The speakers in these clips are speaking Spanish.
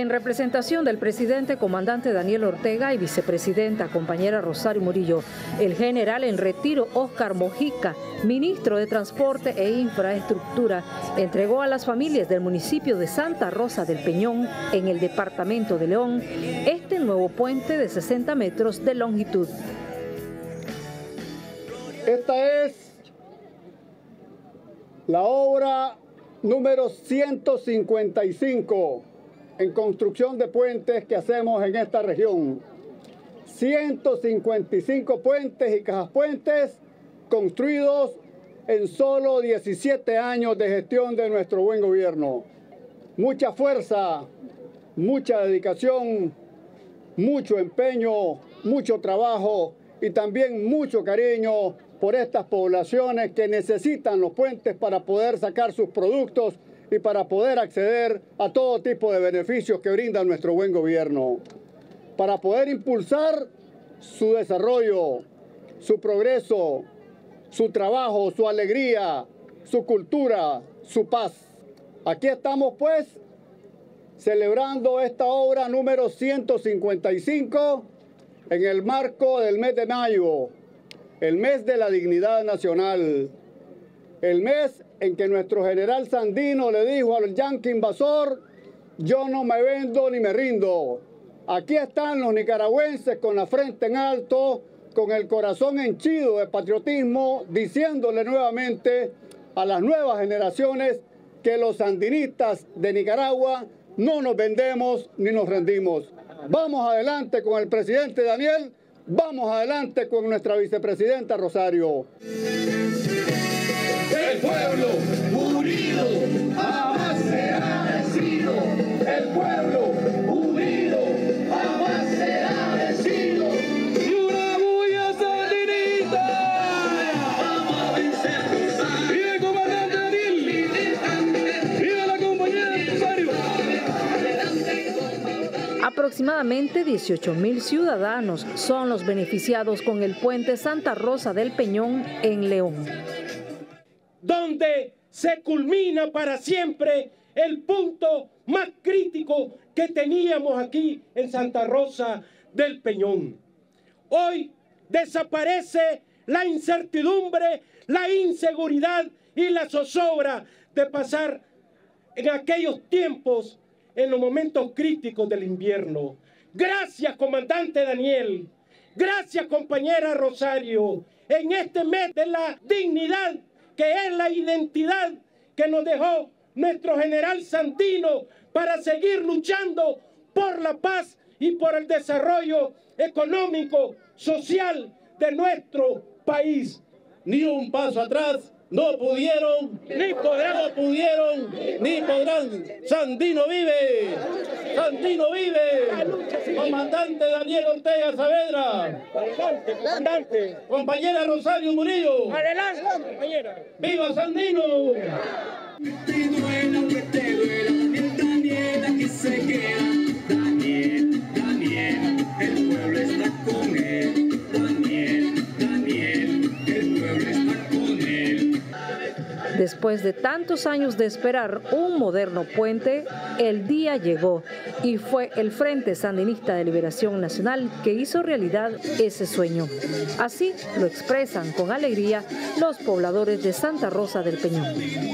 En representación del presidente comandante Daniel Ortega y vicepresidenta compañera Rosario Murillo, el general en retiro Óscar Mojica, ministro de Transporte e Infraestructura, entregó a las familias del municipio de Santa Rosa del Peñón, en el departamento de León, este nuevo puente de 60 metros de longitud. Esta es la obra número 155 en construcción de puentes que hacemos en esta región. 155 puentes y cajapuentes construidos en solo 17 años de gestión de nuestro buen gobierno. Mucha fuerza, mucha dedicación, mucho empeño, mucho trabajo y también mucho cariño por estas poblaciones que necesitan los puentes para poder sacar sus productos y para poder acceder a todo tipo de beneficios que brinda nuestro buen gobierno, para poder impulsar su desarrollo, su progreso, su trabajo, su alegría, su cultura, su paz. Aquí estamos pues celebrando esta obra número 155 en el marco del mes de mayo, el mes de la dignidad nacional, el mes en que nuestro general Sandino le dijo al yanqui invasor: yo no me vendo ni me rindo. Aquí están los nicaragüenses con la frente en alto, con el corazón henchido de patriotismo, diciéndole nuevamente a las nuevas generaciones que los sandinistas de Nicaragua no nos vendemos ni nos rendimos. Vamos adelante con el presidente Daniel, vamos adelante con nuestra vicepresidenta Rosario. El pueblo unido jamás será vencido. El pueblo unido jamás será vencido. Y una bulla sandinista. Vamos a vencer. ¡Viva el comandante Daniel! ¡Viva la compañera Rosario! Aproximadamente 18.000 ciudadanos son los beneficiados con el puente Santa Rosa del Peñón en León, donde se culmina para siempre el punto más crítico que teníamos aquí en Santa Rosa del Peñón. Hoy desaparece la incertidumbre, la inseguridad y la zozobra de pasar en aquellos tiempos, en los momentos críticos del invierno. Gracias, comandante Daniel. Gracias, compañera Rosario. En este mes de la dignidad, que es la identidad que nos dejó nuestro general Sandino para seguir luchando por la paz y por el desarrollo económico, social de nuestro país. Ni un paso atrás, no pudieron, ni podrán, no pudieron, ni podrán. Sandino vive, Sandino vive. Comandante Daniel Ortega Saavedra. Adelante, comandante. Compañera Rosario Murillo. Adelante, compañera. ¡Viva Sandino! Te duela, que te duela, el Daniel aquí se queda. Daniel, Daniel, el pueblo está con él. Daniel, Daniel, el pueblo está con él. Después de tantos años de esperar un moderno puente, el día llegó y fue el Frente Sandinista de Liberación Nacional que hizo realidad ese sueño. Así lo expresan con alegría los pobladores de Santa Rosa del Peñón.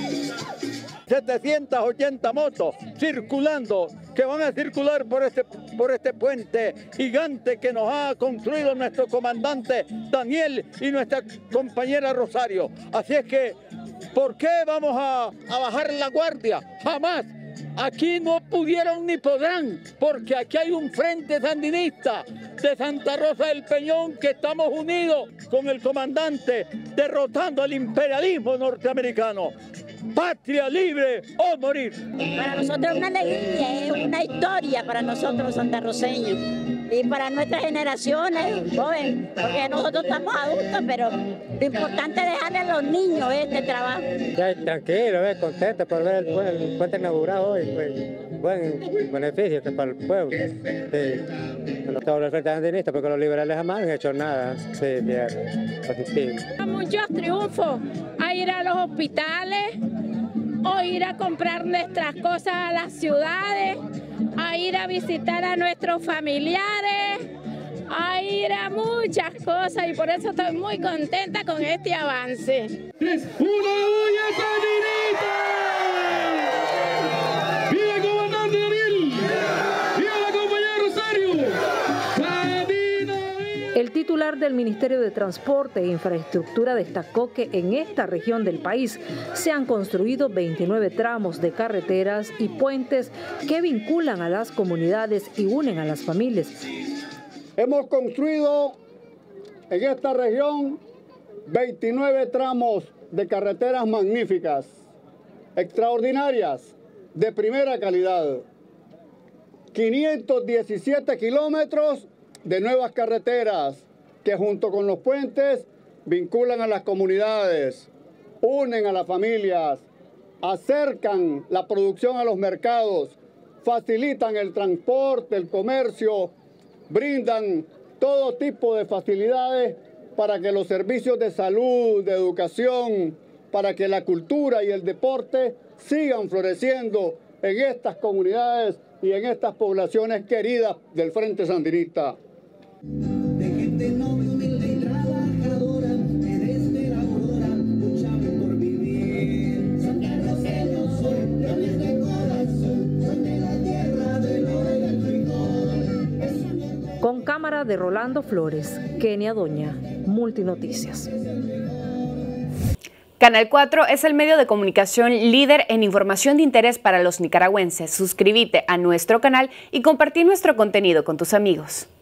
780 motos circulando, que van a circular por este puente gigante que nos ha construido nuestro comandante Daniel y nuestra compañera Rosario. Así es que, ¿por qué vamos a bajar la guardia? Jamás. Aquí no pudieron ni podrán, porque aquí hay un frente sandinista de Santa Rosa del Peñón que estamos unidos con el comandante derrotando al imperialismo norteamericano. Patria libre o morir. Para nosotros es una alegría, es una historia para nosotros los santarroceños y para nuestras generaciones jóvenes, porque nosotros estamos adultos, pero lo importante es dejarle a los niños este trabajo. Ya, tranquilo, contento por ver el puente inaugurado hoy, pues, buen beneficio para el pueblo. Sí. No estamos los frentes sandinistas porque los liberales jamás han hecho nada. Sí, positivo. Muchos triunfos, a ir a los hospitales, o ir a comprar nuestras cosas a las ciudades, a a ir a visitar a nuestros familiares, a ir a muchas cosas y por eso estoy muy contenta con este avance. ¡Es una olla sandinista! ¡Viva el comandante Daniel! ¡Viva la compañera Rosario! El titular del Ministerio de Transporte e Infraestructura destacó que en esta región del país se han construido 29 tramos de carreteras y puentes que vinculan a las comunidades y unen a las familias. Hemos construido en esta región 29 tramos de carreteras magníficas, extraordinarias, de primera calidad. 517 kilómetros de nuevas carreteras que junto con los puentes vinculan a las comunidades, unen a las familias, acercan la producción a los mercados, facilitan el transporte, el comercio, brindan todo tipo de facilidades para que los servicios de salud, de educación, para que la cultura y el deporte sigan floreciendo en estas comunidades y en estas poblaciones queridas del Frente Sandinista. De gente noble, humilde y trabajadora, que desde la aurora luchaban por vivir. Santarroceños son nobles de corazón, son de la tierra del oro y del frijol. Con cámara de Rolando Flores, Kenia Doña, Multinoticias. Canal 4 es el medio de comunicación líder en información de interés para los nicaragüenses. Suscríbete a nuestro canal y compartí nuestro contenido con tus amigos.